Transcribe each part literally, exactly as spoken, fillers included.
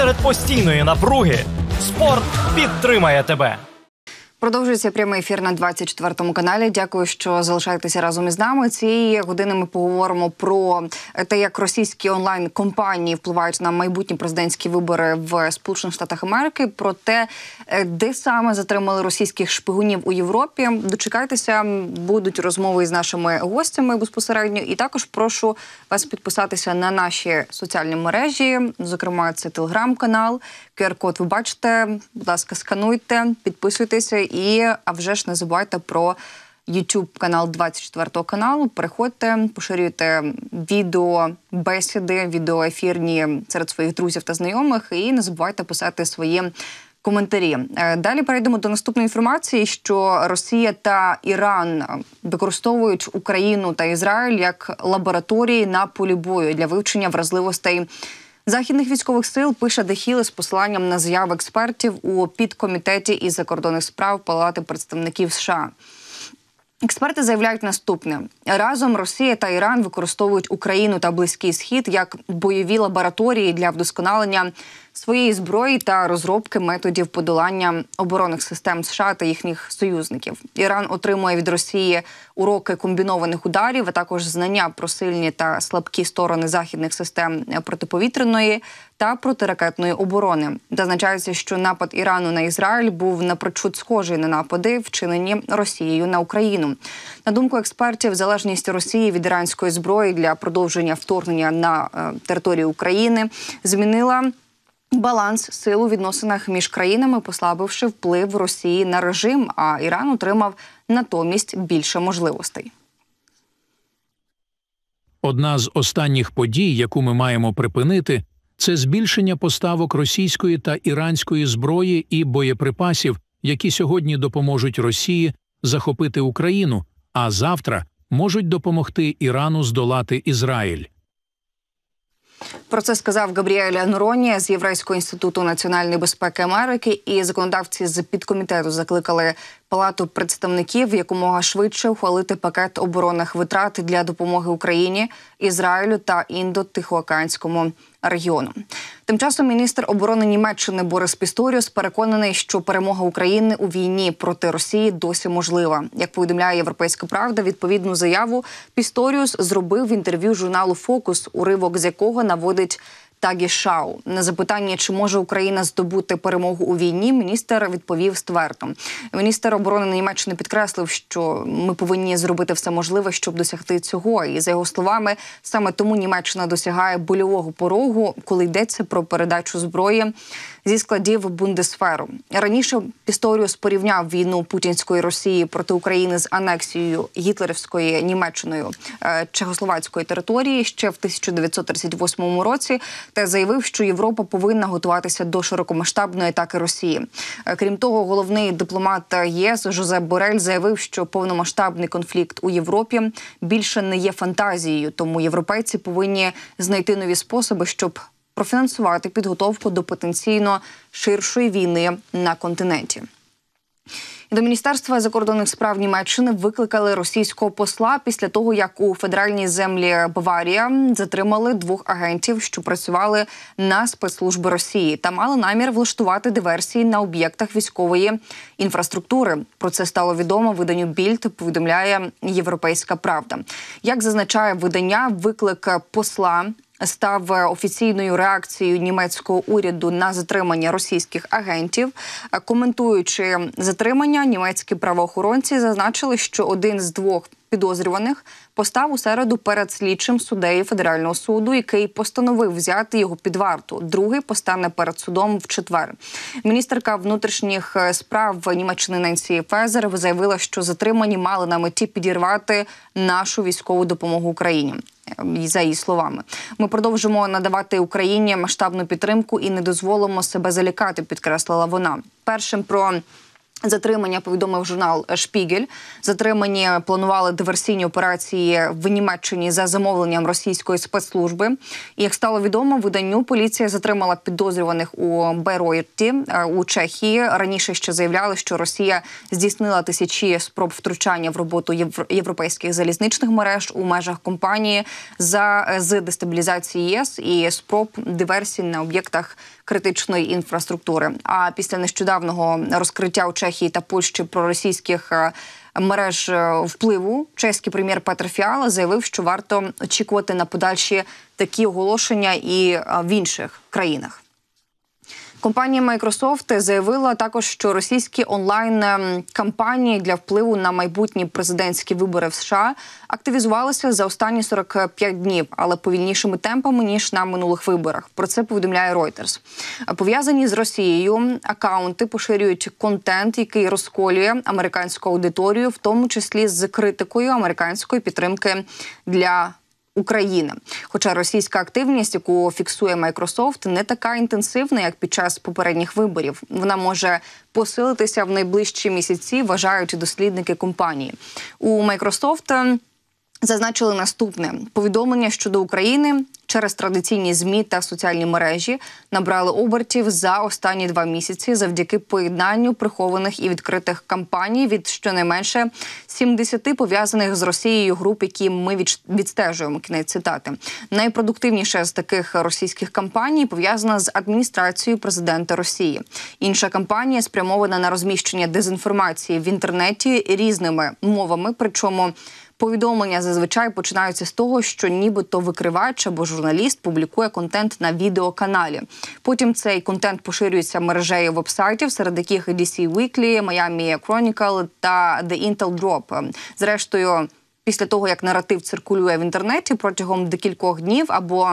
Серед постійної напруги спорт підтримає тебе. Продовжується прямий ефір на двадцять четвертому каналі. Дякую, що залишаєтеся разом із нами. Цієї години ми поговоримо про те, як російські онлайн-компанії впливають на майбутні президентські вибори в Сполучених Штатах Америки, про те, де саме затримали російських шпигунів у Європі. Дочекайтеся, будуть розмови із нашими гостями безпосередньо. І також прошу вас підписатися на наші соціальні мережі, зокрема, це телеграм-канал. ку ар код ви бачите, будь ласка, скануйте, підписуйтеся і, а вже ж не забувайте про ютуб-канал двадцять четвертого каналу. Переходьте, поширюйте відео, бесіди, відеоефірні серед своїх друзів та знайомих і не забувайте писати свої коментарі. Далі перейдемо до наступної інформації, що Росія та Іран використовують Україну та Ізраїль як лабораторії на полі бою для вивчення вразливостей західних військових сил, пише The Hill з посиланням на заяви експертів у підкомітеті із закордонних справ Палати представників США. Експерти заявляють наступне. Разом Росія та Іран використовують Україну та Близький Схід як бойові лабораторії для вдосконалення своєї зброї та розробки методів подолання оборонних систем США та їхніх союзників. Іран отримує від Росії уроки комбінованих ударів, а також знання про сильні та слабкі сторони західних систем протиповітряної та протиракетної оборони. Зазначається, що напад Ірану на Ізраїль був напрочуд схожий на напади, вчинені Росією на Україну. На думку експертів, залежність Росії від іранської зброї для продовження вторгнення на е, територію України змінила баланс сил у відносинах між країнами, послабивши вплив Росії на режим, а Іран отримав натомість більше можливостей. Одна з останніх подій, яку ми маємо припинити, це збільшення поставок російської та іранської зброї і боєприпасів, які сьогодні допоможуть Росії захопити Україну, а завтра можуть допомогти Ірану здолати Ізраїль. Про це сказав Габріель Нуроні з Єврейського інституту національної безпеки Америки, і законодавці з підкомітету закликали Палату представників якомога швидше ухвалити пакет оборонних витрат для допомоги Україні, Ізраїлю та Індо-Тихоокеанському регіону. Тим часом міністр оборони Німеччини Борис Пісторіус переконаний, що перемога України у війні проти Росії досі можлива. Як повідомляє «Європейська правда», відповідну заяву Пісторіус зробив в інтерв'ю журналу «Фокус», уривок з якого наводить Тагі Шау. На запитання, чи може Україна здобути перемогу у війні, міністр відповів ствердно. Міністр оборони Німеччини підкреслив, що ми повинні зробити все можливе, щоб досягти цього. І, за його словами, саме тому Німеччина досягає больового порогу, коли йдеться про передачу зброї зі складів Бундесверу. Раніше Пісторіус порівняв війну путінської Росії проти України з анексією гітлерівської Німеччиною чехословацької території ще в тисяча дев'ятсот тридцять восьмому році та заявив, що Європа повинна готуватися до широкомасштабної атаки Росії. Крім того, головний дипломат ЄС Жозеп Борель заявив, що повномасштабний конфлікт у Європі більше не є фантазією, тому європейці повинні знайти нові способи, щоб профінансувати підготовку до потенційно ширшої війни на континенті. До Міністерства закордонних справ Німеччини викликали російського посла після того, як у федеральній землі Баварія затримали двох агентів, що працювали на спецслужби Росії та мали намір влаштувати диверсії на об'єктах військової інфраструктури. Про це стало відомо виданню Більд, повідомляє «Європейська правда». Як зазначає видання, виклик посла став офіційною реакцією німецького уряду на затримання російських агентів. Коментуючи затримання, німецькі правоохоронці зазначили, що один з двох підозрюваних постав у середу перед слідчим суддею Федерального суду, який постановив взяти його під варту. Другий постане перед судом в четвер. Міністерка внутрішніх справ Німеччини Ненсі Фезер заявила, що затримані мали на меті підірвати нашу військову допомогу Україні. За її словами, ми продовжимо надавати Україні масштабну підтримку і не дозволимо себе залякати, підкреслила вона. Першим про Затримання повідомив журнал «Шпігель». Затримані планували диверсійні операції в Німеччині за замовленням російської спецслужби. І, як стало відомо, виданню поліція затримала підозрюваних у Байройті у Чехії. Раніше ще заявляли, що Росія здійснила тисячі спроб втручання в роботу європейських залізничних мереж у межах компанії за з дестабілізації ЄС і спроб диверсій на об'єктах критичної інфраструктури. А після нещодавнього розкриття у Чехії та Польщі проросійських мереж впливу, чеський прем'єр Петр Фіала заявив, що варто очікувати на подальші такі оголошення і в інших країнах. Компанія Microsoft заявила також, що російські онлайн-кампанії для впливу на майбутні президентські вибори в США активізувалися за останні сорок п'ять днів, але повільнішими темпами, ніж на минулих виборах. Про це повідомляє Reuters. Пов'язані з Росією акаунти поширюють контент, який розколює американську аудиторію, в тому числі з критикою американської підтримки для України. Хоча російська активність, яку фіксує Microsoft, не така інтенсивна, як під час попередніх виборів. Вона може посилитися в найближчі місяці, вважають дослідники компанії. У Microsoft зазначили наступне. Повідомлення щодо України через традиційні ЗМІ та соціальні мережі набрали обертів за останні два місяці завдяки поєднанню прихованих і відкритих кампаній від щонайменше сімдесяти пов'язаних з Росією груп, які ми відстежуємо. Кінець цитати. Найпродуктивніша з таких російських кампаній пов'язана з адміністрацією президента Росії. Інша кампанія спрямована на розміщення дезінформації в інтернеті різними мовами, причому повідомлення зазвичай починаються з того, що нібито викривач або журналіст публікує контент на відеоканалі. Потім цей контент поширюється мережею вебсайтів, серед яких ді сі Weekly, Miami Chronicle та The Intel Drop. Зрештою, після того, як наратив циркулює в інтернеті протягом декількох днів або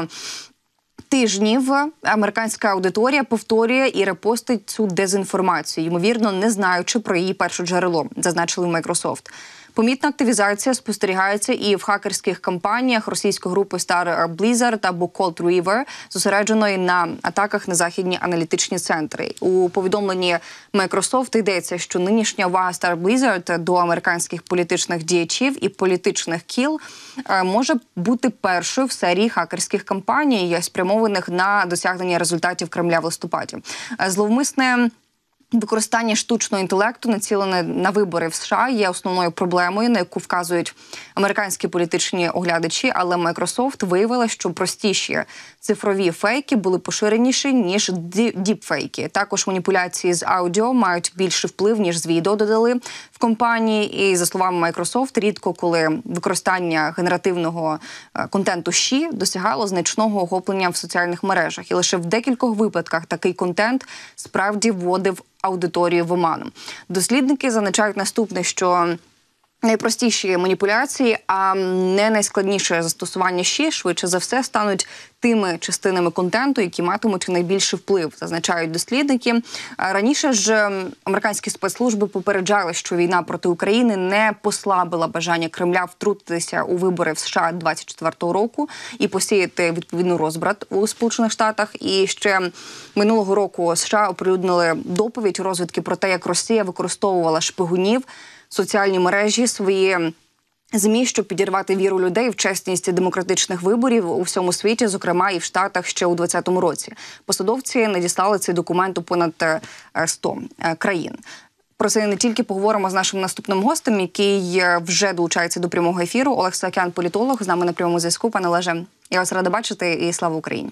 тижнів, американська аудиторія повторює і репостить цю дезінформацію, ймовірно, не знаючи про її перше джерело, зазначили в Microsoft. Помітна активізація спостерігається і в хакерських кампаніях російської групи Star Blizzard або Cold River, зосередженої на атаках на західні аналітичні центри. У повідомленні Microsoft йдеться, що нинішня увага Star Blizzard до американських політичних діячів і політичних кіл може бути першою в серії хакерських кампаній, спрямованих на досягнення результатів Кремля в листопаді. Зловмисне використання штучного інтелекту, націлене на вибори в США, є основною проблемою, на яку вказують американські політичні оглядачі, але Microsoft виявила, що простіші цифрові фейки були поширеніші, ніж діпфейки. Також маніпуляції з аудіо мають більший вплив, ніж з відео, додали в компанії. І, за словами Microsoft, рідко коли використання генеративного контенту щі досягало значного охоплення в соціальних мережах. І лише в декількох випадках такий контент справді вводив аудиторію в оману. Дослідники зазначають наступне, що найпростіші маніпуляції, а не найскладніше застосування щі, швидше за все, стануть тими частинами контенту, які матимуть найбільший вплив, зазначають дослідники. Раніше ж американські спецслужби попереджали, що війна проти України не послабила бажання Кремля втрутитися у вибори в США двадцять четвертого року і посіяти відповідну розбрат у Сполучених Штатах. І ще минулого року США оприлюднили доповідь розвідки про те, як Росія використовувала шпигунів, соціальні мережі, свої ЗМІ, щоб підірвати віру людей в чесність демократичних виборів у всьому світі, зокрема і в Штатах ще у двадцятому році. Посадовці надіслали цей документ у понад сто країн. Про це не тільки поговоримо з нашим наступним гостем, який вже долучається до прямого ефіру. Олег Саакян, політолог, з нами на прямому зв'язку. Пане Олеже, я вас рада бачити і слава Україні.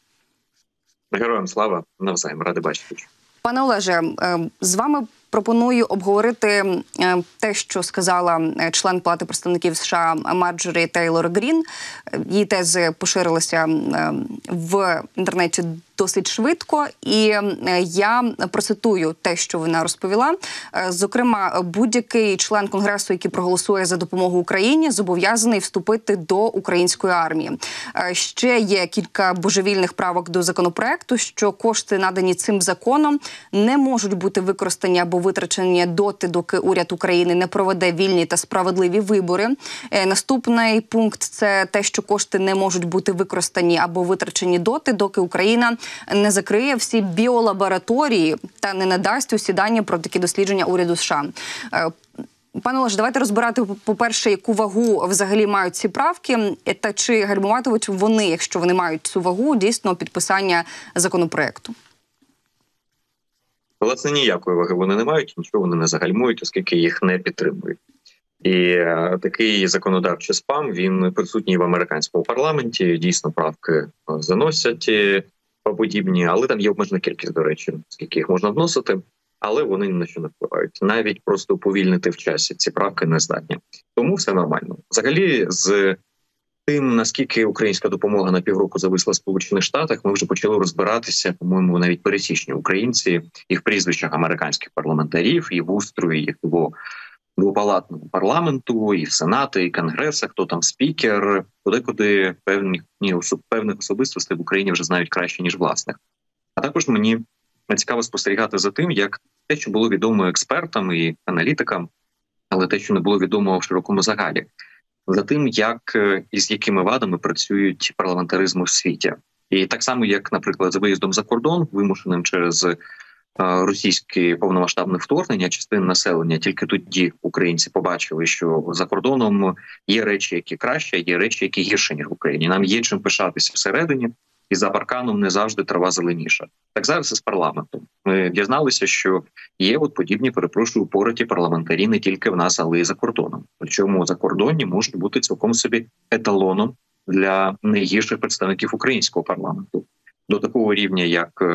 Героям слава, навзаєм, ради бачити. Пане Олеже, з вами пропоную обговорити те, що сказала член Палати представників США Марджорі Тейлор Грін. Її тези поширилися в інтернеті досить швидко, і я процитую те, що вона розповіла. Зокрема, будь-який член Конгресу, який проголосує за допомогу Україні, зобов'язаний вступити до української армії. Ще є кілька божевільних правок до законопроекту, що кошти, надані цим законом, не можуть бути використані або витрачені доти, доки уряд України не проведе вільні та справедливі вибори. Наступний пункт – це те, що кошти не можуть бути використані або витрачені доти, доки Україна не закриє всі біолабораторії та не надасть усі дані про такі дослідження уряду США. Пане Олеже, давайте розбирати, по-перше, яку вагу взагалі мають ці правки, та чи гальмуватимуть вони, якщо вони мають цю вагу, дійсно підписання законопроекту? Власне, ніякої ваги вони не мають, нічого вони не загальмують, оскільки їх не підтримують. І е, такий законодавчий спам, він присутній в американському парламенті, дійсно правки заносять подібні, але там є обмежена кількість, до речі, скільки їх можна вносити. Але вони ні на що не впливають. Навіть просто уповільнити в часі ці правки не здатні. Тому все нормально. Взагалі, з тим, наскільки українська допомога на півроку зависла в Сполучених Штатах, ми вже почали розбиратися, по-моєму, навіть пересічні українці, і в прізвищах американських парламентарів, і в устрої їх двопалатного парламенту, і в Сенаті, і Конгресах, хто там спікер, куди-куди певні, певних особистостей в Україні вже знають краще, ніж власних. А також мені цікаво спостерігати за тим, як те, що було відомо експертам і аналітикам, але те, що не було відомо в широкому загалі, за тим, як і з якими вадами працюють парламентаризми в світі. І так само, як, наприклад, за виїздом за кордон, вимушеним через російське повномасштабне вторгнення частин населення, тільки тоді українці побачили, що за кордоном є речі, які краще, є речі, які гірше, ніж в Україні. Нам є чим пишатися всередині, і за парканом не завжди трава зеленіша. Так зараз і з парламентом. Ми дізналися, що є от подібні, перепрошую, упораті парламентарі не тільки в нас, але й за кордоном. Причому закордонні можуть бути цілком собі еталоном для найгірших представників українського парламенту. До такого рівня, як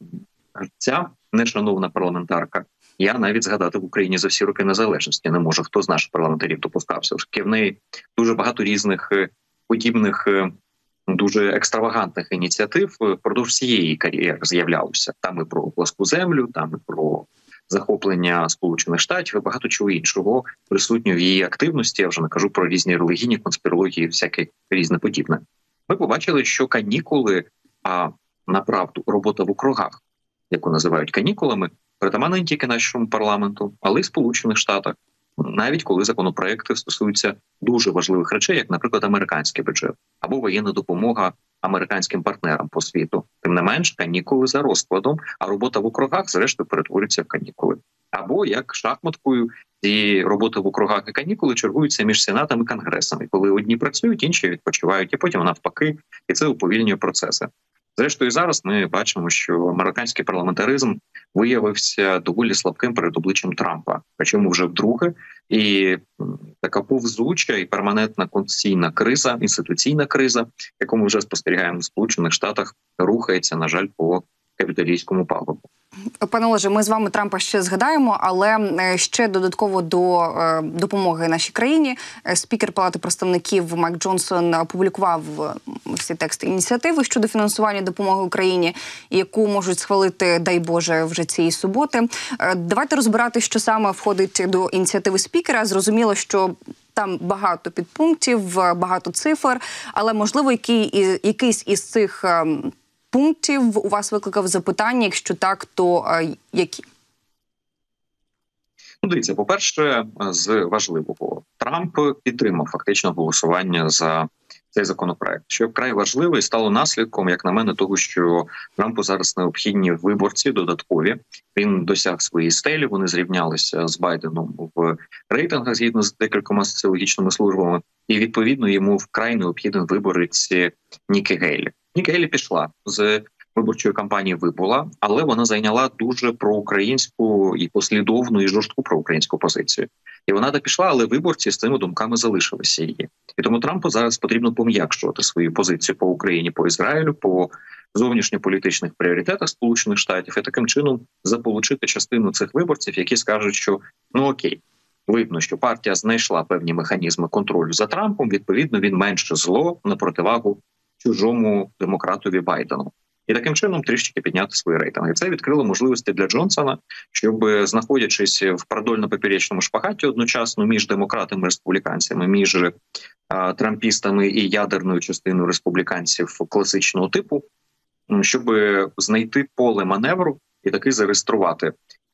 ця нешановна парламентарка, я навіть згадати в Україні за всі роки незалежності не можу. Хто з наших парламентарів допускався. Оскільки в неї дуже багато різних подібних дуже екстравагантних ініціатив впродовж всієї кар'єри з'являлося. Там і про пласку землю, там і про захоплення Сполучених Штатів, і багато чого іншого присутньо в її активності. Я вже не кажу про різні релігійні конспірології, всяке різне подібне. Ми побачили, що канікули, а направду робота в округах, яку називають канікулами, притаманна не тільки нашому парламенту, але й Сполучених Штатах. Навіть коли законопроекти стосуються дуже важливих речей, як, наприклад, американський бюджет або воєнна допомога американським партнерам по світу. Тим не менш, канікули за розкладом, а робота в округах, зрештою, перетворюється в канікули. Або, як шахматкою, ці роботи в округах і канікули чергуються між сенатами і конгресами. Коли одні працюють, інші відпочивають, і потім навпаки, і це уповільнює процеси. Зрештою, зараз ми бачимо, що американський парламентаризм виявився доволі слабким перед обличчям Трампа. Причому вже вдруге. І така повзуча і перманентна конституційна криза, інституційна криза, яку ми вже спостерігаємо в Сполучених Штатах, рухається, на жаль, по капітолійському пагорбу. Пане Олеже, ми з вами Трампа ще згадаємо, але ще додатково до е, допомоги нашій країні спікер Палати представників Майк Джонсон опублікував всі тексти ініціативи щодо фінансування допомоги Україні, яку можуть схвалити, дай Боже, вже цієї суботи. Е, давайте розбирати, що саме входить до ініціативи спікера. Зрозуміло, що там багато підпунктів, багато цифр, але, можливо, який, якийсь із цих е, пунктів у вас викликав запитання, якщо так, то а, які? Ну, дивіться, по-перше, з важливого. Трамп підтримав фактично голосування за цей законопроект, що вкрай важливо і стало наслідком, як на мене, того, що Трампу зараз необхідні виборці додаткові. Він досяг своєї стелі, вони зрівнялися з Байденом в рейтингах згідно з декількома соціологічними службами, і відповідно йому вкрай необхіден виборець Нікі Гейлі. Нікі Гейлі пішла з виборчої кампанії, вибула, але вона зайняла дуже проукраїнську і послідовну, і жорстку проукраїнську позицію. І вона так пішла, але виборці з цими думками залишилися її. І тому Трампу зараз потрібно пом'якшувати свою позицію по Україні, по Ізраїлю, по зовнішньополітичних пріоритетах Сполучених Штатів і таким чином заполучити частину цих виборців, які скажуть, що ну окей, видно, що партія знайшла певні механізми контролю за Трампом, відповідно він менше зло на противагу чужому демократові Байдену. І таким чином трішки підняти свої рейтинги. Це відкрило можливості для Джонсона, щоб, знаходячись в продольно-поперечному шпагаті одночасно між демократами і республіканцями, між а, трампістами і ядерною частиною республіканців класичного типу, щоб знайти поле маневру і таки зареєструвати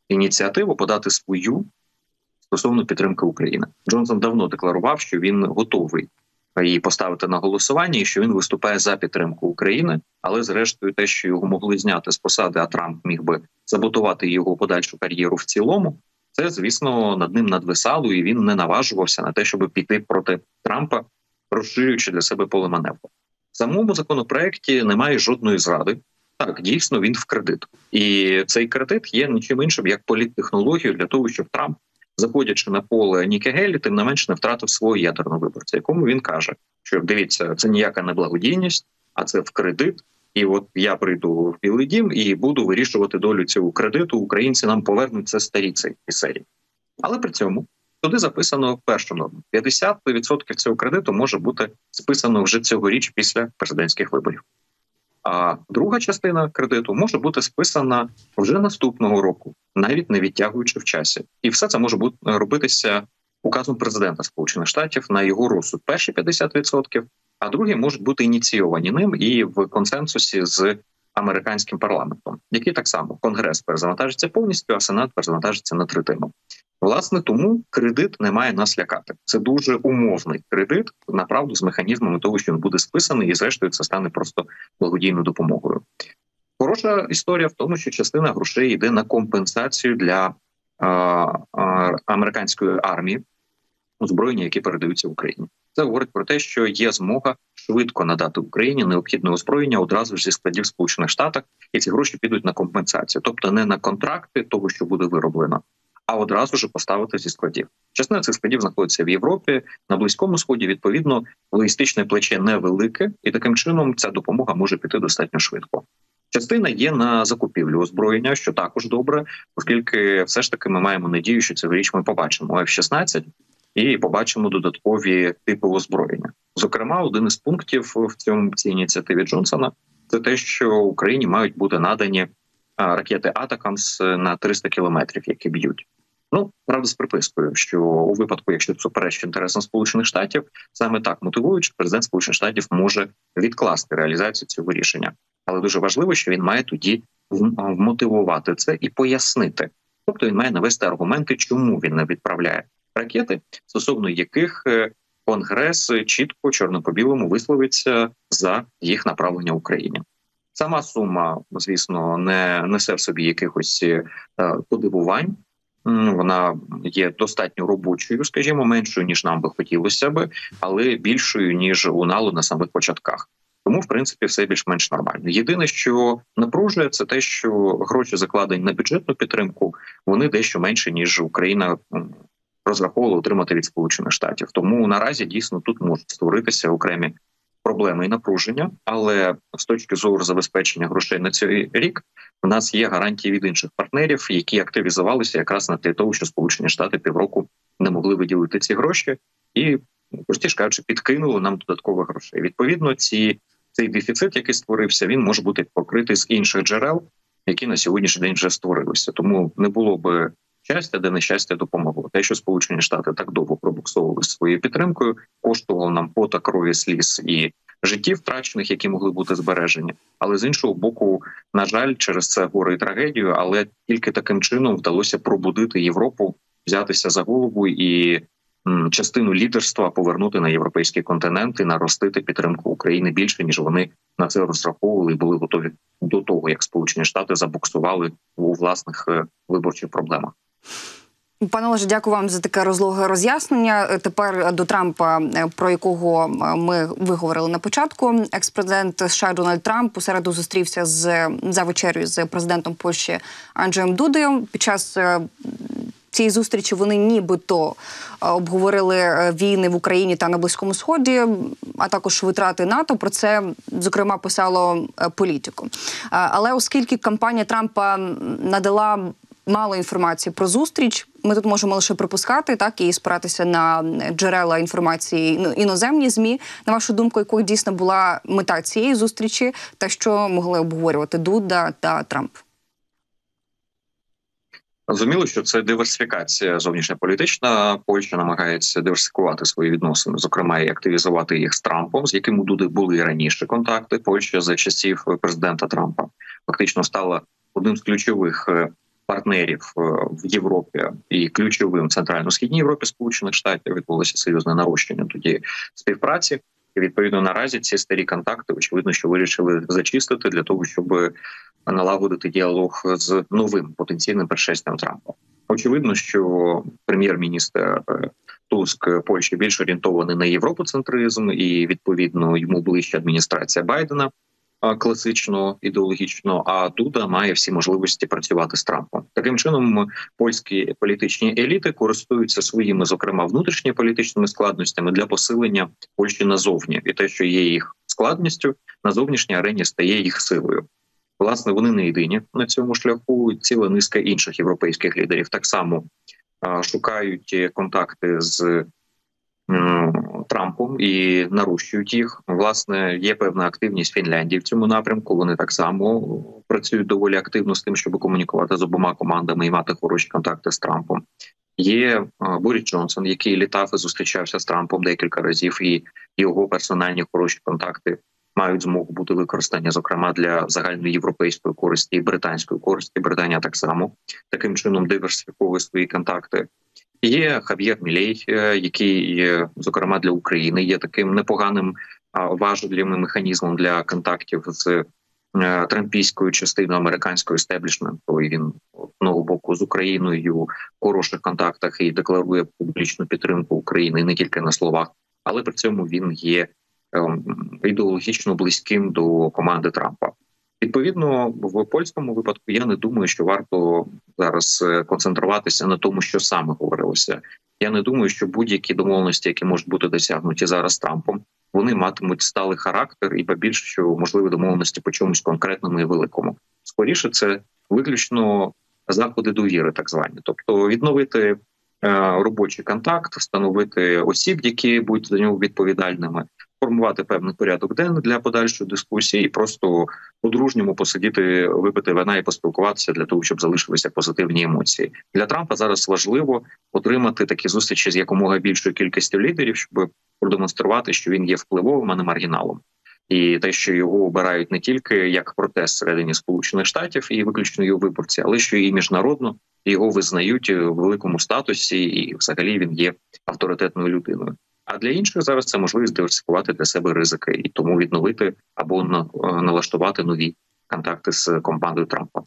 ініціативу, подати свою стосовно підтримки України. Джонсон давно декларував, що він готовий її поставити на голосування і що він виступає за підтримку України, але зрештою те, що його могли зняти з посади, а Трамп міг би саботувати його подальшу кар'єру в цілому, це, звісно, над ним надвисало, і він не наважувався на те, щоб піти проти Трампа, розширюючи для себе поле маневру. В самому законопроекті немає жодної зради. Так, дійсно, він в кредит. І цей кредит є нічим іншим, як політтехнологією для того, щоб Трамп, заходячи на поле Нікі Гейлі, тим не менш не втратив свого ядерного виборця, якому він каже, що, дивіться, це ніяка не благодійність, а це в кредит. І от я прийду в Білий дім і буду вирішувати долю цього кредиту. Українці нам повернуть це старі цієї серії. Але при цьому туди записано першу норму. п'ятдесят відсотків цього кредиту може бути списано вже цьогоріч після президентських виборів. А друга частина кредиту може бути списана вже наступного року, навіть не відтягуючи в часі. І все це може бути робитися указом президента Сполучених Штатів на його розсуд. Перші п'ятдесят відсотків, а другі можуть бути ініційовані ним і в консенсусі з американським парламентом, який так само Конгрес перезавантажиться повністю, а Сенат перезавантажиться на третину. Власне, тому кредит не має нас лякати. Це дуже умовний кредит, направду, з механізмами того, що він буде списаний, і зрештою це стане просто благодійною допомогою. Хороша історія в тому, що частина грошей йде на компенсацію для а, а, американської армії, озброєння, які передаються Україні. Це говорить про те, що є змога швидко надати Україні необхідне озброєння одразу ж зі складів Сполучених Штатів, і ці гроші підуть на компенсацію. Тобто не на контракти того, що буде вироблено, а одразу ж поставити зі складів. Частина цих складів знаходиться в Європі, на Близькому Сході, відповідно, логістичне плече невелике, і таким чином ця допомога може піти достатньо швидко. Частина є на закупівлю озброєння, що також добре, оскільки все ж таки ми маємо надію, що цьогоріч ми побачимо еф шістнадцять і побачимо додаткові типи озброєння. Зокрема, один із пунктів в цьому цій ініціативі Джонсона – це те, що Україні мають бути надані ракети «Атакамс» на триста кілометрів, які б'ють. Ну, правда, з припискою, що у випадку, якщо це суперечить інтересам Сполучених Штатів, саме так мотивуючи, президент Сполучених Штатів може відкласти реалізацію цього рішення. Але дуже важливо, що він має тоді вмотивувати це і пояснити. Тобто він має навести аргументи, чому він не відправляє ракети, стосовно яких Конгрес чітко, чорно по білому, висловиться за їх направлення Україні. Сама сума, звісно, не несе в собі якихось е, подивувань. Вона є достатньо робочою, скажімо, меншою, ніж нам би хотілося би, але більшою, ніж лунало на самих початках. Тому, в принципі, все більш-менш нормально. Єдине, що напружує, це те, що гроші, закладені на бюджетну підтримку, вони дещо менше, ніж Україна розраховувала отримати від Сполучених Штатів. Тому наразі дійсно тут можуть створитися окремі проблеми і напруження, але з точки зору забезпечення грошей на цей рік у нас є гарантії від інших партнерів, які активізувалися якраз на тлі того, що Сполучені Штати півроку не могли виділити ці гроші і, простіше кажучи, підкинули нам додаткових грошей. Відповідно, ці, цей дефіцит, який створився, він може бути покритий з інших джерел, які на сьогоднішній день вже створилися. Тому не було би щастя, де нещастя допомогло. Те, що Сполучені Штати так довго пробуксовували своєю підтримкою, коштувало нам пота, крові, сліз і життів втрачених, які могли бути збережені. Але з іншого боку, на жаль, через це горе і трагедію, але тільки таким чином вдалося пробудити Європу, взятися за голову і м, частину лідерства повернути на європейський континент і наростити підтримку України більше, ніж вони на це розраховували і були готові до того, як Сполучені Штати забуксували у власних е, виборчих проблемах. Пане Олеже, дякую вам за таке розлоге роз'яснення. Тепер до Трампа, про якого ми виговорили на початку. Екс-президент США Дональд Трамп у середу зустрівся з, за вечерею з президентом Польщі Анджеєм Дудою. Під час цієї зустрічі вони нібито обговорили війни в Україні та на Близькому Сході, а також витрати НАТО. Про це, зокрема, писало Політико. Але оскільки кампанія Трампа надала мало інформації про зустріч, ми тут можемо лише припускати, так, і спиратися на джерела інформації, ну, іноземні ЗМІ. На вашу думку, якою дійсно була мета цієї зустрічі, та що могли обговорювати Дуда та Трамп? Зрозуміло, що це диверсифікація зовнішньополітична. Польща намагається диверсифікувати свої відносини, зокрема і активізувати їх з Трампом, з яким у Дуди були раніше контакти. Польща за часів президента Трампа фактично стала одним з ключових партнерів в Європі і ключовим центрально-східній Європі Сполучених Штатів відбулося серйозне нарощення тоді співпраці. І відповідно наразі ці старі контакти, очевидно, що вирішили зачистити для того, щоб налагодити діалог з новим потенційним пришестям Трампа. Очевидно, що прем'єр-міністр Туск Польщі більш орієнтований на європоцентризм, і відповідно йому ближче адміністрація Байдена класично ідеологічно, а Дуда має всі можливості працювати з Трампом. Таким чином, польські політичні еліти користуються своїми, зокрема, внутрішньополітичними складностями для посилення Польщі назовні. І те, що є їх складністю, на зовнішній арені стає їх силою. Власне, вони не єдині на цьому шляху. Ціла низка інших європейських лідерів так само а, шукають контакти з Трампом і нарощують їх. Власне, є певна активність Фінляндії в цьому напрямку. Вони так само працюють доволі активно з тим, щоб комунікувати з обома командами і мати хороші контакти з Трампом. Є Борис Джонсон, який літав і зустрічався з Трампом декілька разів, і його персональні хороші контакти мають змогу бути використані, зокрема, для загальноєвропейської користі і британської користі. Британія так само таким чином диверсифіковує свої контакти. Є Хав'єр Мілей, який, зокрема, для України є таким непоганим важелем і механізмом для контактів з трампійською частиною американського естеблішменту. І він, з одного боку, з Україною в хороших контактах і декларує публічну підтримку України, і не тільки на словах, але при цьому він є ідеологічно близьким до команди Трампа. Відповідно, в польському випадку я не думаю, що варто зараз концентруватися на тому, що саме говорилося. Я не думаю, що будь-які домовленості, які можуть бути досягнуті зараз Трампом, вони матимуть сталий характер і побільше, що можливі домовленості по чомусь конкретному і великому. Скоріше, це виключно заходи довіри, так звані. Тобто відновити е, робочий контакт, встановити осіб, які будуть за нього відповідальними, формувати певний порядок денний для подальшої дискусії і просто по-дружньому посидіти, випити вина і поспілкуватися для того, щоб залишилися позитивні емоції. Для Трампа зараз важливо отримати такі зустрічі з якомога більшою кількістю лідерів, щоб продемонструвати, що він є впливовим, а не маргіналом. І те, що його обирають не тільки як протест всередині Сполучених Штатів і виключно його виборці, але що і міжнародно його визнають в великому статусі, і взагалі він є авторитетною людиною. А для інших зараз це можливість диверсифікувати для себе ризики і тому відновити або налаштувати нові контакти з командою Трампа.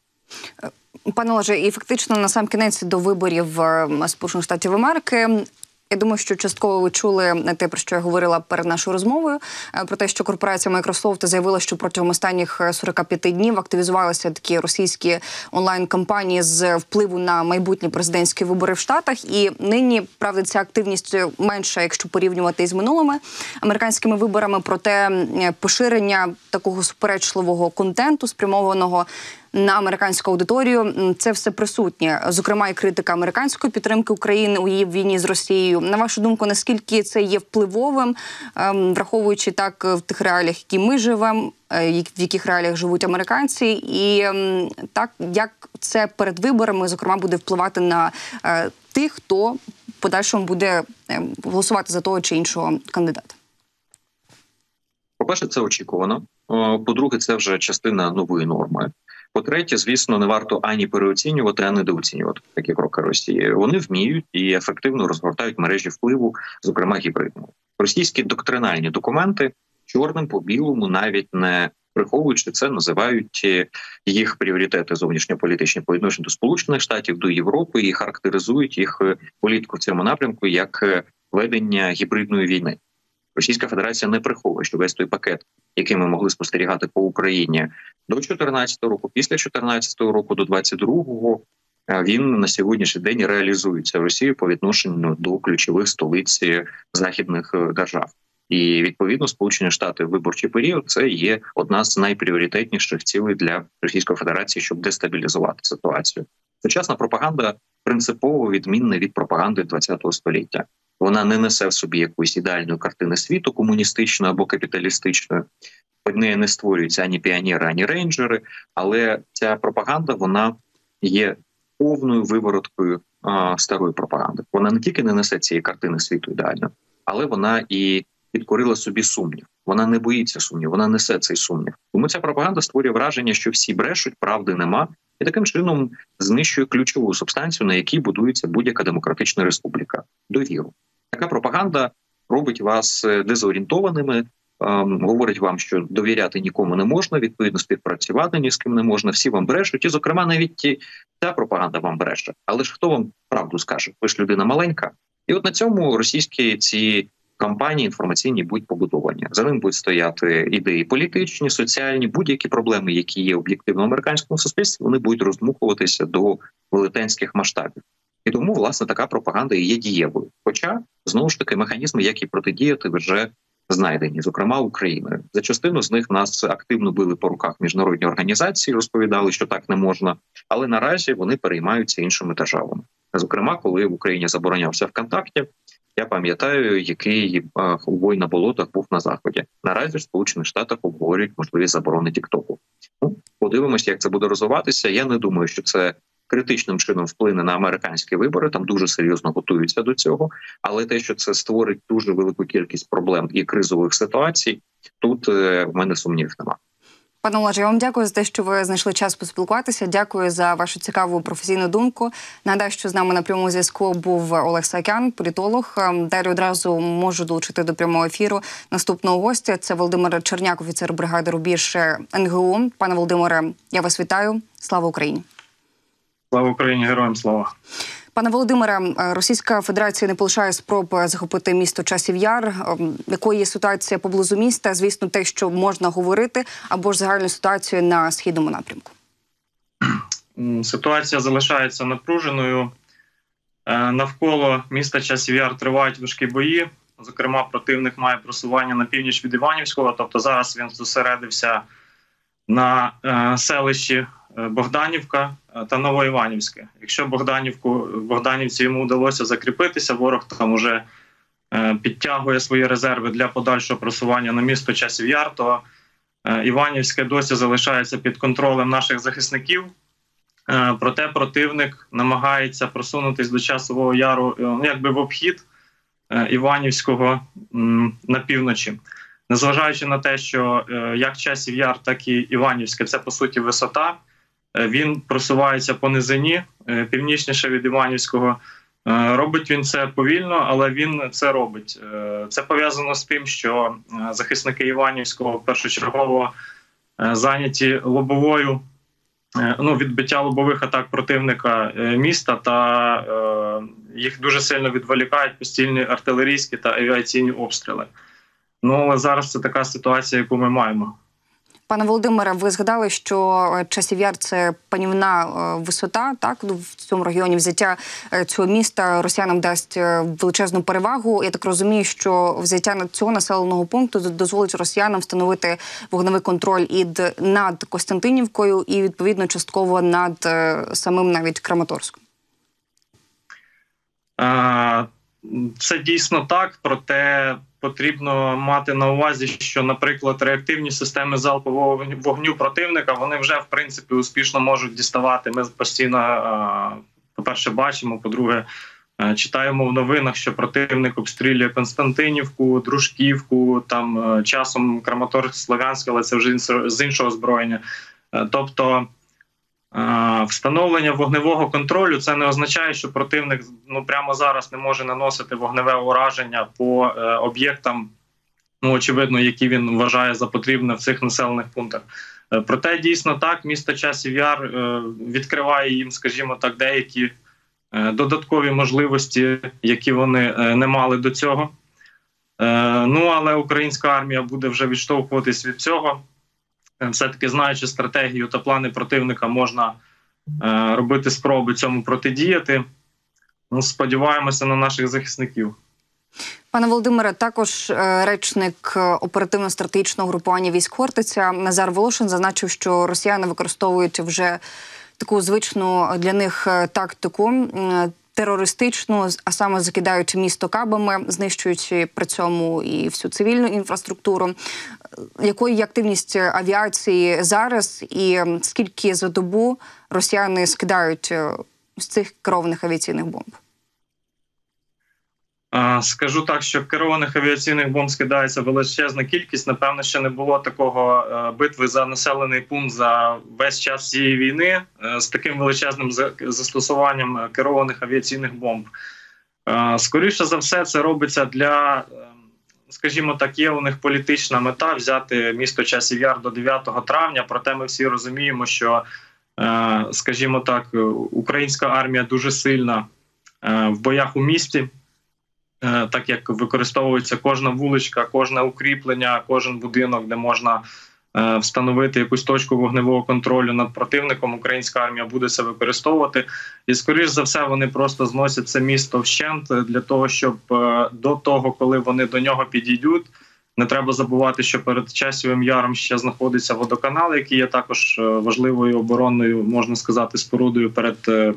Пане Олеже, і фактично на сам кінець до виборів Сполучених Штатів Америки. Я думаю, що частково ви чули те, про що я говорила перед нашою розмовою, про те, що корпорація Microsoft заявила, що протягом останніх сорока п'яти днів активізувалися такі російські онлайн-кампанії з впливу на майбутні президентські вибори в Штатах. І нині, правда, ця активність менша, якщо порівнювати із минулими американськими виборами, проте поширення такого суперечливого контенту, спрямованого на американську аудиторію, це все присутнє. Зокрема, і критика американської підтримки України у її війні з Росією. На вашу думку, наскільки це є впливовим, враховуючи так в тих реаліях, які ми живемо, в яких реаліях живуть американці, і так, як це перед виборами, зокрема, буде впливати на тих, хто в подальшому буде голосувати за того чи іншого кандидата? По-перше, це очікувано. По-друге, це вже частина нової норми. По-третє, звісно, не варто ані переоцінювати, ані недооцінювати такі кроки Росії. Вони вміють і ефективно розгортають мережі впливу, зокрема гібридного. Російські доктринальні документи чорним по білому, навіть не приховуючи це, називають їх пріоритети зовнішньополітичні по відношенню до Сполучених Штатів, до Європи і характеризують їх політику в цьому напрямку як ведення гібридної війни. Російська Федерація не приховує, що весь той пакет, який ми могли спостерігати по Україні до чотирнадцятого року, після чотирнадцятого року до двадцять другого, він на сьогоднішній день реалізується в Росії по відношенню до ключових столиць західних держав. І, відповідно, Сполучені Штати в виборчий період – це є одна з найпріоритетніших цілей для Російської Федерації, щоб дестабілізувати ситуацію. Сучасна пропаганда принципово відмінна від пропаганди ХХ століття. Вона не несе в собі якоїсь ідеальної картини світу, комуністичної або капіталістичної. Під нею не створюються ані піонери, ані рейнджери, але ця пропаганда, вона є повною вивороткою а, старої пропаганди. Вона не тільки не несе цієї картини світу ідеально, але вона і підкорила собі сумнів. Вона не боїться сумнів, вона несе цей сумнів. Тому ця пропаганда створює враження, що всі брешуть, правди нема, і таким чином знищує ключову субстанцію, на якій будується будь-яка демократична республіка – довіру. Така пропаганда робить вас дезорієнтованими, ем, говорить вам, що довіряти нікому не можна, відповідно співпрацювати ні з ким не можна, всі вам брешуть, і, зокрема, навіть ті, ця пропаганда вам бреше. Але ж хто вам правду скаже? Ви ж людина маленька. І от на цьому російські ці кампанії інформаційні будуть побудовані. За ним будуть стояти ідеї політичні, соціальні, будь-які проблеми, які є об'єктивно в американському суспільстві, вони будуть роздмухуватися до велетенських масштабів. І тому, власне, така пропаганда і є дієвою. Хоча, знову ж таки, механізми, як і протидіяти, вже знайдені, зокрема Україною. За частину з них нас активно били по руках міжнародні організації, розповідали, що так не можна, але наразі вони переймаються іншими державами. Зокрема, коли в Україні заборонявся ВКонтакті, я пам'ятаю, який бой на болотах був на Заході. Наразі в Сполучених Штатах обговорюють можливість заборони Тіктоку. Ну, подивимося, як це буде розвиватися. Я не думаю, що це критичним чином вплине на американські вибори, там дуже серйозно готуються до цього, але те, що це створить дуже велику кількість проблем і кризових ситуацій, тут е, в мене сумнівів немає. Пане Олеже, я вам дякую за те, що ви знайшли час поспілкуватися. Дякую за вашу цікаву професійну думку. Нагадаю, що з нами на прямому зв'язку був Олег Саакян, політолог. Далі одразу можу долучити до прямого ефіру наступного гостя. Це Володимир Черняк, офіцер бригади «Рубіж» ен ге у. Пане Володимире, я вас вітаю. Слава Україні! Слава Україні, героям слава! Пане Володимире, Російська Федерація не полишає спроб захопити місто Часів Яр. Якою є ситуація поблизу міста? Звісно, те, що можна говорити, або ж загальну ситуацію на східному напрямку? Ситуація залишається напруженою. Навколо міста Часів Яр тривають важкі бої. Зокрема, противник має просування на північ від Іванівського, тобто зараз він зосередився на селищі Богданівка та Новоіванівське. Якщо Богданівку, Богданівці йому вдалося закріпитися, ворог там уже е, підтягує свої резерви для подальшого просування на місто Часів Яр, то е, Іванівське досі залишається під контролем наших захисників. Е, проте противник намагається просунутися до Часового Яру е, якби в обхід е, Іванівського м, на півночі. Незважаючи на те, що е, як Часів Яр, так і Іванівське – це, по суті, висота, він просувається по низині, північніше від Іванівського. Робить він це повільно, але він це робить. Це пов'язано з тим, що захисники Іванівського першочергово зайняті лобовою, ну, відбиття лобових атак противника міста, та їх дуже сильно відволікають постійні артилерійські та авіаційні обстріли. Ну, але зараз це така ситуація, яку ми маємо. Пане Володимире, ви згадали, що Часів Яр – це панівна висота, так? В цьому регіоні взяття цього міста росіянам дасть величезну перевагу. Я так розумію, що взяття цього населеного пункту дозволить росіянам встановити вогневий контроль і над Костянтинівкою і, відповідно, частково над самим навіть Краматорськом. Це дійсно так, проте потрібно мати на увазі, що, наприклад, реактивні системи залпового вогню противника, вони вже, в принципі, успішно можуть діставати. Ми постійно, по-перше, бачимо, по-друге, читаємо в новинах, що противник обстрілює Константинівку, Дружківку, там часом Краматорськ-Славянськ, але це вже з іншого озброєння. Тобто встановлення вогневого контролю – це не означає, що противник ну, прямо зараз не може наносити вогневе ураження по е, об'єктам, ну, очевидно, які він вважає за потрібне в цих населених пунктах. Е, проте, дійсно так, місто Часів Яр е, відкриває їм, скажімо так, деякі е, додаткові можливості, які вони е, не мали до цього. Е, ну, але українська армія буде вже відштовхуватись від цього. Все-таки, знаючи стратегію та плани противника, можна е, робити спроби цьому протидіяти. Ну, сподіваємося на наших захисників. Пане Володимире, також е, речник оперативно-стратегічного групування військ Хортиця Назар Волошин зазначив, що росіяни використовують вже таку звичну для них тактику е, терористичну, а саме закидають місто кабами, знищуючи при цьому і всю цивільну інфраструктуру. Якою є активність авіації зараз і скільки за добу росіяни скидають з цих керованих авіаційних бомб? Скажу так, що керованих авіаційних бомб скидається величезна кількість. Напевно, ще не було такого битви за населений пункт за весь час цієї війни з таким величезним застосуванням керованих авіаційних бомб. Скоріше за все, це робиться для, скажімо так, є у них політична мета взяти місто Часів Яр до дев'ятого травня, проте ми всі розуміємо, що, скажімо так, українська армія дуже сильна в боях у місті, так як використовується кожна вуличка, кожне укріплення, кожен будинок, де можна встановити якусь точку вогневого контролю над противником, українська армія буде це використовувати. І, скоріш за все, вони просто зносять це місто вщент для того, щоб до того, коли вони до нього підійдуть, не треба забувати, що перед Часовим Яром ще знаходиться водоканал, який є також важливою оборонною, можна сказати, спорудою перед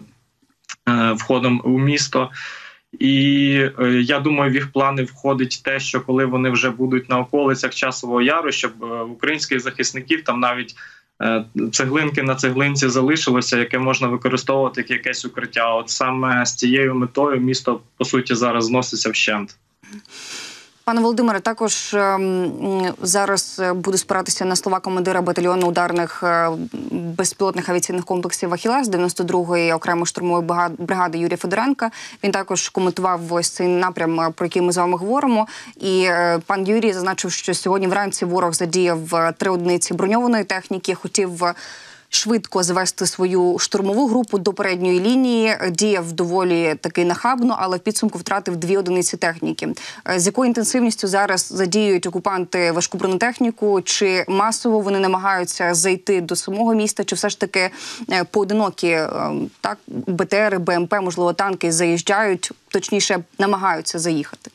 входом у місто. І я думаю, в їх плани входить те, що коли вони вже будуть на околицях Часового Яру, щоб українських захисників там навіть цеглинки на цеглинці залишилося, яке можна використовувати як якесь укриття. От саме з цією метою місто, по суті, зараз зноситься вщент. Пане Володимире, також зараз буду спиратися на слова командира батальйону ударних безпілотних авіаційних комплексів «Ахілес» дев'яносто другої окремої штурмової бригади Юрія Федоренка. Він також коментував ось цей напрям, про який ми з вами говоримо. І пан Юрій зазначив, що сьогодні вранці ворог задіяв три одиниці броньованої техніки, хотів швидко завести свою штурмову групу до передньої лінії, діяв доволі таки нахабно, але в підсумку втратив дві одиниці техніки. З якою інтенсивністю зараз задіюють окупанти важку бронетехніку? Чи масово вони намагаються зайти до самого міста, чи все ж таки поодинокі так, БТРи, БМП, можливо, танки заїжджають, точніше, намагаються заїхати?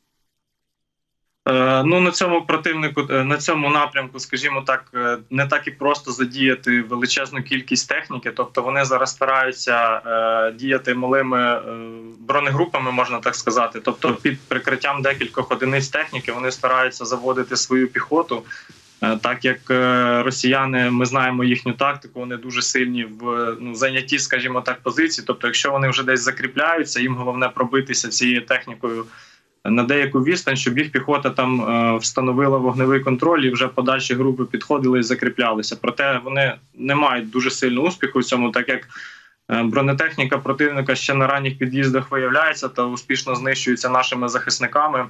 Ну, на цьому противнику, на цьому напрямку, скажімо так, не так і просто задіяти величезну кількість техніки. Тобто вони зараз стараються е, діяти малими е, бронегрупами, можна так сказати. Тобто під прикриттям декількох одиниць техніки вони стараються заводити свою піхоту. Е, так як е, росіяни, ми знаємо їхню тактику, вони дуже сильні в ну, зайнятті, скажімо так, позиції. Тобто якщо вони вже десь закріпляються, їм головне пробитися цією технікою на деяку відстань, щоб їх піхота там е, встановила вогневий контроль і вже подальші групи підходили і закріплялися. Проте вони не мають дуже сильного успіху в цьому, так як е, бронетехніка противника ще на ранніх під'їздах виявляється та успішно знищується нашими захисниками.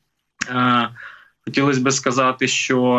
Е, хотілося б сказати, що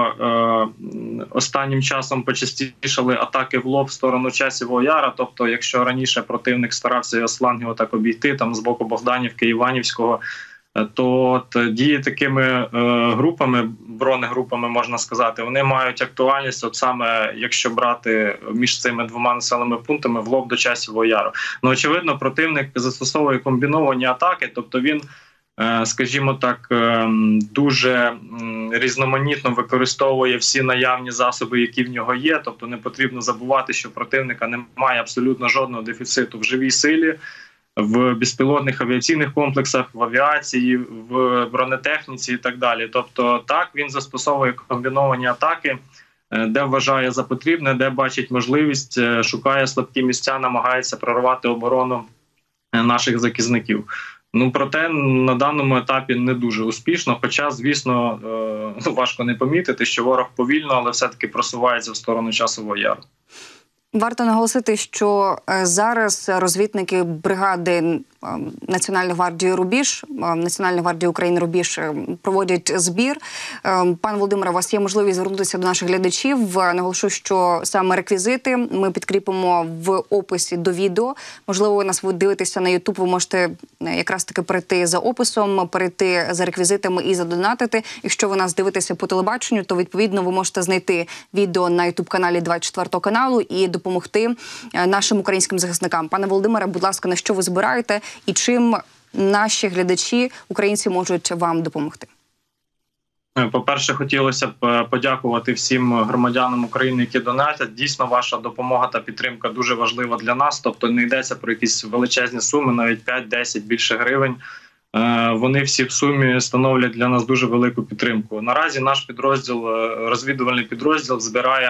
е, останнім часом почастішали атаки в лоб в сторону Часового Яра. Тобто, якщо раніше противник старався його з флангів отак обійти, там з боку Богданівки, Іванівського, то от дії такими е, групами, бронегрупами, можна сказати, вони мають актуальність, от саме якщо брати між цими двома населеними пунктами в лоб до Часового Яру. Ну, очевидно, противник застосовує комбіновані атаки, тобто він, е, скажімо так, е, дуже е, різноманітно використовує всі наявні засоби, які в нього є. Тобто не потрібно забувати, що противника немає абсолютно жодного дефіциту в живій силі, в безпілотних авіаційних комплексах, в авіації, в бронетехніці і так далі. Тобто так, він застосовує комбіновані атаки, де вважає за потрібне, де бачить можливість, шукає слабкі місця, намагається прорвати оборону наших захисників. Ну, проте на даному етапі не дуже успішно, хоча, звісно, важко не помітити, що ворог повільно, але все-таки просувається в сторону Часового Яру. Варто наголосити, що зараз розвідники бригади Національної гвардії «Рубіж», Національної гвардії України «Рубіж» проводять збір. Пан Володимире, у вас є можливість звернутися до наших глядачів. Наголошу, що саме реквізити ми підкріпимо в описі до відео. Можливо, ви нас дивитеся на YouTube, ви можете якраз таки перейти за описом, перейти за реквізитами і задонатити. Якщо ви нас дивитеся по телебаченню, то, відповідно, ви можете знайти відео на YouTube-каналі двадцять четвертого каналу і допомогти нашим українським захисникам. Пане Володимире, будь ласка, на що ви збираєте і чим наші глядачі, українці, можуть вам допомогти? По-перше, хотілося б подякувати всім громадянам України, які донатять. Дійсно, ваша допомога та підтримка дуже важлива для нас. Тобто не йдеться про якісь величезні суми, навіть п'ять-десять більше гривень. Вони всі в сумі становлять для нас дуже велику підтримку. Наразі наш підрозділ, розвідувальний підрозділ, збирає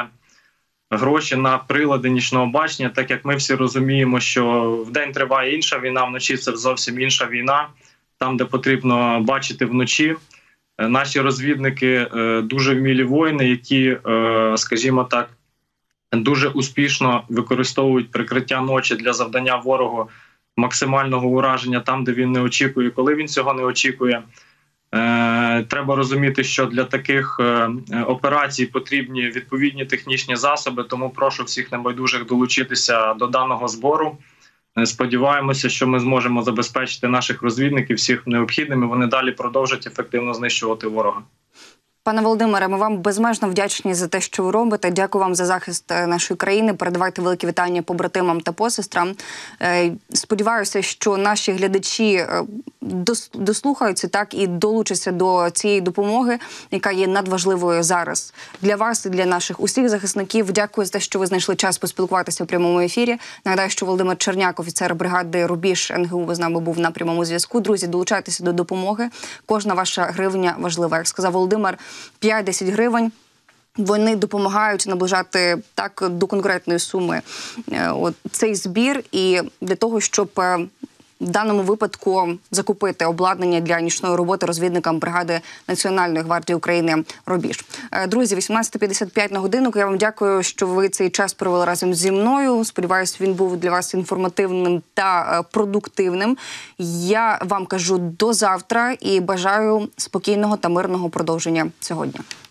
гроші на прилади нічного бачення, так як ми всі розуміємо, що вдень триває інша війна, вночі це зовсім інша війна. там, де потрібно бачити вночі. Наші розвідники дуже вмілі воїни, які, скажімо так, дуже успішно використовують прикриття ночі для завдання ворогу максимального ураження там, де він не очікує, коли він цього не очікує. Треба розуміти, що для таких операцій потрібні відповідні технічні засоби, тому прошу всіх небайдужих долучитися до даного збору. Сподіваємося, що ми зможемо забезпечити наших розвідників всіх необхідними, вони далі продовжать ефективно знищувати ворога. Пане Володимире, ми вам безмежно вдячні за те, що ви робите. Дякую вам за захист нашої країни. Передавайте великі вітання побратимам та посестрам. Сподіваюся, що наші глядачі дослухаються так і долучаться до цієї допомоги, яка є надважливою зараз для вас і для наших усіх захисників. Дякую за те, що ви знайшли час поспілкуватися в прямому ефірі. Нагадаю, що Володимир Черняк, офіцер бригади «Рубіж» ен ге у, з нами був на прямому зв'язку. Друзі, долучайтеся до допомоги. Кожна ваша гривня важлива. Як сказав Володимир, п'ять-десять гривень. Вони допомагають наближати так до конкретної суми от, цей збір і для того, щоб в даному випадку закупити обладнання для нічної роботи розвідникам бригади Національної гвардії України «Рубіж». Друзі, вісімнадцята п'ятдесят п'ять на годинку. Я вам дякую, що ви цей час провели разом зі мною. Сподіваюсь, він був для вас інформативним та продуктивним. Я вам кажу до завтра і бажаю спокійного та мирного продовження сьогодні.